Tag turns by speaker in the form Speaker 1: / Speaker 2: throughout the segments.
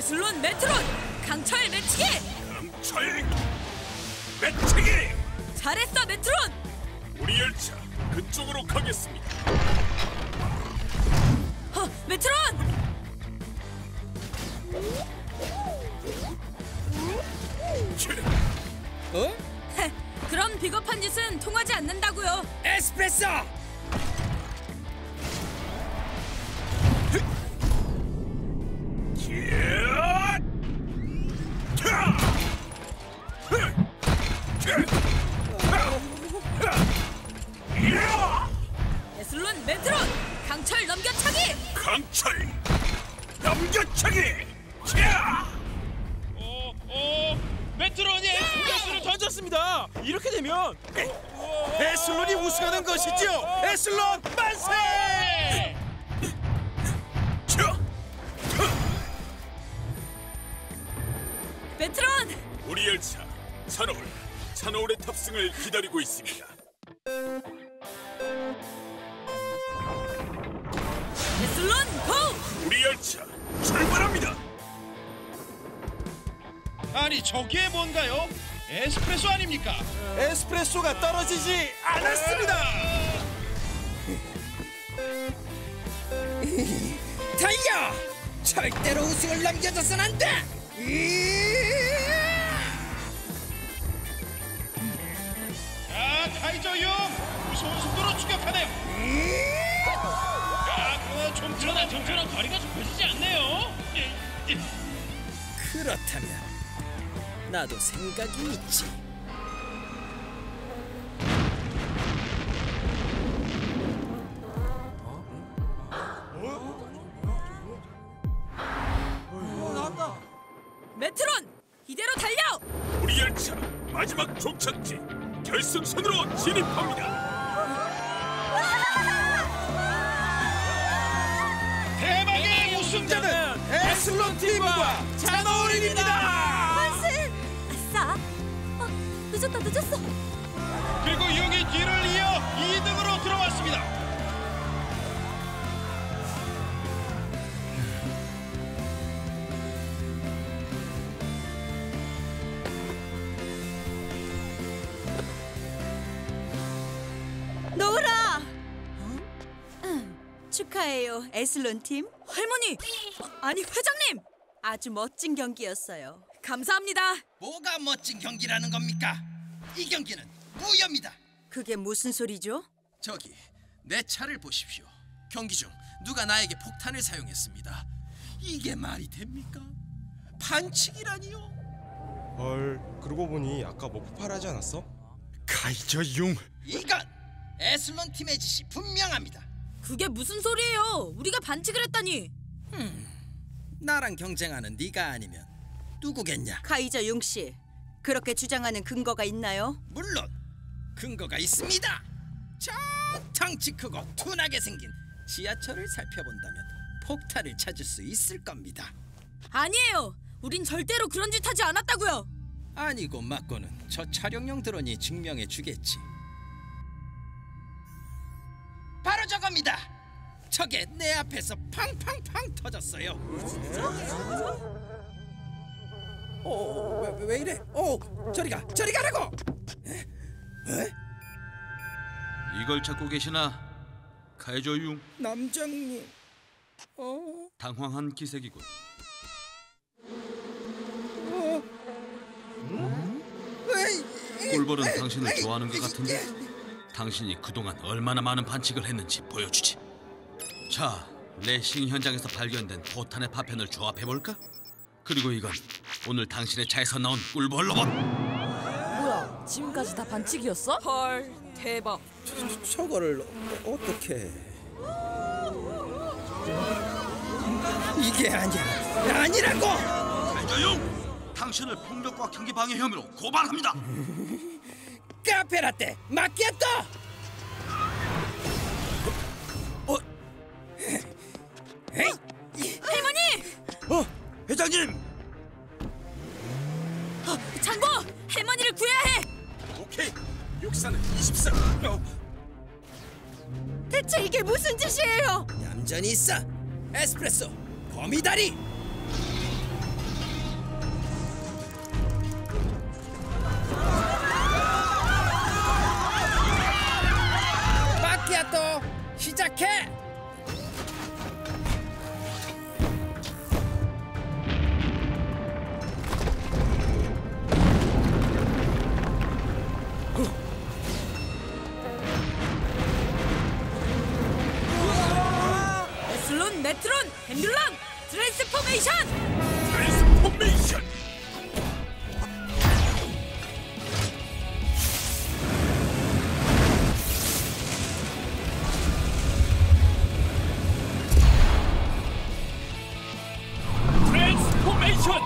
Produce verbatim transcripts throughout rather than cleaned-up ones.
Speaker 1: 에슬론 메트론 강철 매치기!
Speaker 2: 강철 매치기!
Speaker 1: 잘했어 메트론!
Speaker 2: 우리 열차 그쪽으로 가겠습니다.
Speaker 1: 어, 메트론!
Speaker 3: 어?
Speaker 1: 그런 비겁한 짓은 통하지 않는다고요.
Speaker 3: 에스프레소!
Speaker 1: 에슬론 메트론 강철 넘겨차기!
Speaker 2: 강철 넘겨차기!
Speaker 4: 어, 어, 메트론이 공격수를 던졌습니다. 이렇게 되면
Speaker 3: 에슬론이 우승하는 것이죠. 에슬론 만세!
Speaker 1: 메트론!
Speaker 2: 우리 열차 찬올, 찬올의 탑승을 기다리고 있습니다.
Speaker 1: 에슬론 고!
Speaker 2: 우리 열차 출발합니다.
Speaker 4: 아니 저게 뭔가요? 에스프레소 아닙니까?
Speaker 3: 에스프레소가 떨어지지 않았습니다. 달려! 절대로 우승을 남겨둬선 안 돼!
Speaker 4: 자, 카이저용 무서운 속도로 추격하네요. 야, 그거 좀처럼 좀처럼 거리가 좁혀지지 않네요.
Speaker 3: 그렇다면 나도 생각이 있지.
Speaker 1: 메트론! 이대로 달려!
Speaker 2: 우리 열차 마지막 종착지 결승선으로 진입합니다.
Speaker 4: 대박의 우승자는
Speaker 3: 에슬론 팀과 찬올입니다.
Speaker 1: 만세! 아싸! 어, 늦었다 늦었어!
Speaker 4: 그리고 용이 뒤를 이어 이 등으로 들어왔습니다.
Speaker 1: 노라! 어? 응, 축하해요, 에슬론 팀. 할머니! 어, 아니, 회장님! 아주 멋진 경기였어요. 감사합니다.
Speaker 5: 뭐가 멋진 경기라는 겁니까? 이 경기는 무효입니다.
Speaker 1: 그게 무슨 소리죠?
Speaker 5: 저기 내 차를 보십시오. 경기 중 누가 나에게 폭탄을 사용했습니다. 이게 말이 됩니까? 반칙이라니요?
Speaker 6: 헐, 그러고 보니 아까 뭐 폭발하지 않았어?
Speaker 2: 카이저 용!
Speaker 5: 이건 에슬론 팀의 짓이 분명합니다.
Speaker 1: 그게 무슨 소리예요? 우리가 반칙을 했다니.
Speaker 5: 나랑 경쟁하는 네가 아니면 누구겠냐?
Speaker 1: 카이저 용씨, 그렇게 주장하는 근거가 있나요?
Speaker 5: 물론 근거가 있습니다. 저 덩치 크고 둔하게 생긴 지하철을 살펴본다면 폭탄을 찾을 수 있을 겁니다.
Speaker 1: 아니에요. 우린 절대로 그런 짓 하지 않았다고요.
Speaker 5: 아니고 맞고는 저 촬영용 드론이 증명해 주겠지. 바로 저겁니다. 저게 내 앞에서 팡팡팡 터졌어요. 오, 왜, 왜 이래? 오, 저리 가, 저리 가라고! 에? 에?
Speaker 7: 이걸 찾고 계시나, 카이저융?
Speaker 5: 남장님, 어?
Speaker 7: 당황한 기색이군.
Speaker 5: 어? 왜?
Speaker 7: 꿀벌은 당신을 좋아하는 것 같은데 당신이 그동안 얼마나 많은 반칙을 했는지 보여주지. 자, 레싱 현장에서 발견된 포탄의 파편을 조합해볼까? 그리고 이건 오늘 당신의 차에서 나온 꿀벌 로봇!
Speaker 1: 뭐야, 지금까지 다 반칙이었어? 헐, 대박.
Speaker 5: 저, 저거를 어, 어떻게? 이게 아니야, 아니라고!
Speaker 7: 카이저융! 당신을 폭력과 경기 방해 혐의로 고발합니다!
Speaker 5: 카페라떼 마키아토! 어? 에이!
Speaker 1: 할머니!
Speaker 7: 어! 회장님!
Speaker 1: 어, 장고! 할머니를 구해야 해!
Speaker 2: 오케이, 육사는 이십사. 어.
Speaker 1: 대체 이게 무슨 짓이에요?
Speaker 5: 얌전히 있어! 에스프레소 거미다리! 시작해.
Speaker 1: 에슬론, 메트론, 엠뷸런, 트랜스포메이션!
Speaker 2: 트랜스포메이션. 트랜스포메이션.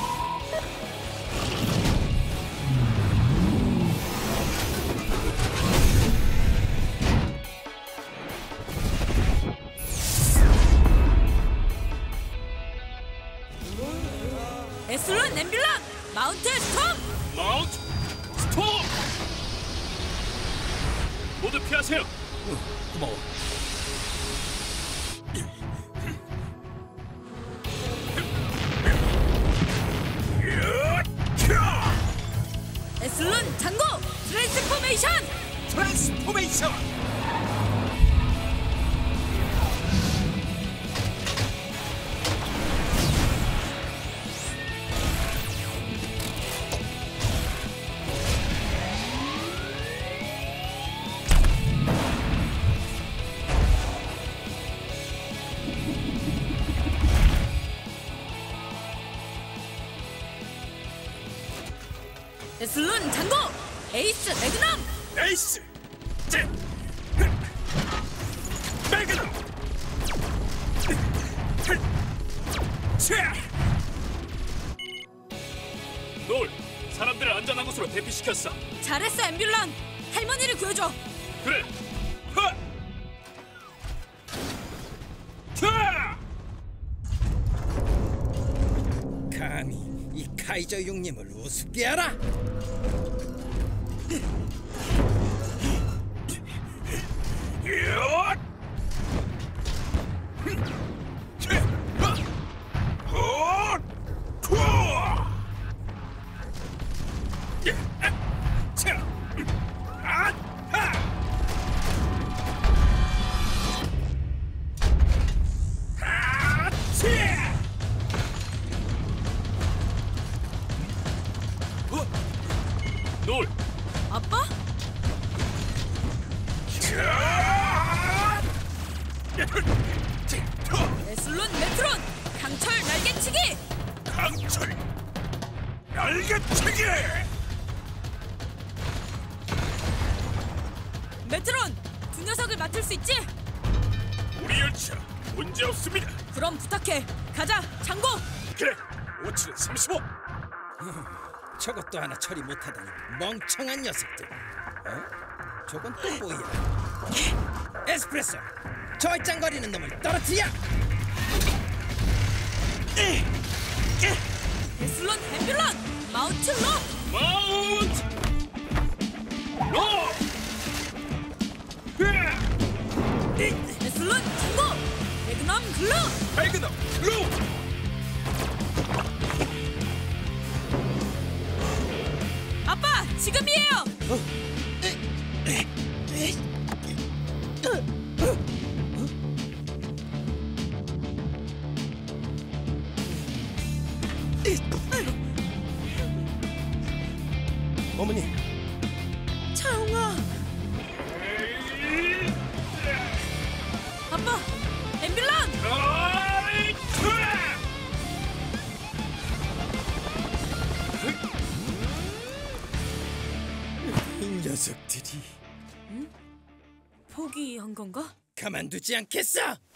Speaker 1: 에슬론, 엠뷸런, 마운트 스톰!
Speaker 2: 마운트 스톰. 모두 피하세요.
Speaker 7: 고마워.
Speaker 1: 에슬론, 장고, 트랜스포메이션!
Speaker 2: 트랜스포메이션.
Speaker 1: 에슬론, 장고, 에이스, 매그넘!
Speaker 2: 에이스. 제. 매그넘. 차. 놀. 사람들을 안전한 곳으로 대피시켰어.
Speaker 1: 잘했어, 엠뷸런! 할머니를 구해줘!
Speaker 2: 그래. 하. 차.
Speaker 5: 감히 이 카이저 용님을 우습게 하라.
Speaker 2: 얏! 차. 헛! 투어! 예, 아, 차. 아, 하! 아, 차! 어? 놀!
Speaker 1: 아빠?
Speaker 2: 차!
Speaker 1: 에슬론, 메트론, 강철 날개치기!
Speaker 2: 강철 날개치기.
Speaker 1: 메트론, 두 녀석을 맡을 수 있지?
Speaker 2: 우리 열차 문제 없습니다.
Speaker 1: 그럼 부탁해. 가자, 장고!
Speaker 2: 그래. 오칠은 삼십오.
Speaker 5: 저것도 하나 처리 못하다니 멍청한 녀석들. 어? 저건 또 뭐야? 에스프레소, 저 얼짱거리는 놈을 떨어뜨려.
Speaker 1: 에슬론, 엠뷸런, 마운트 로!
Speaker 2: 마운트 로.
Speaker 1: 에슬론, 장고, 매그넘 글루!
Speaker 2: 발그너 글루.
Speaker 1: 아빠, 지금이에요!
Speaker 6: 어머니,
Speaker 1: 차웅아! 아빠, 엠뷸런!
Speaker 5: 이 녀석들이
Speaker 1: 포기한 건가?
Speaker 5: 가만두지 않겠어.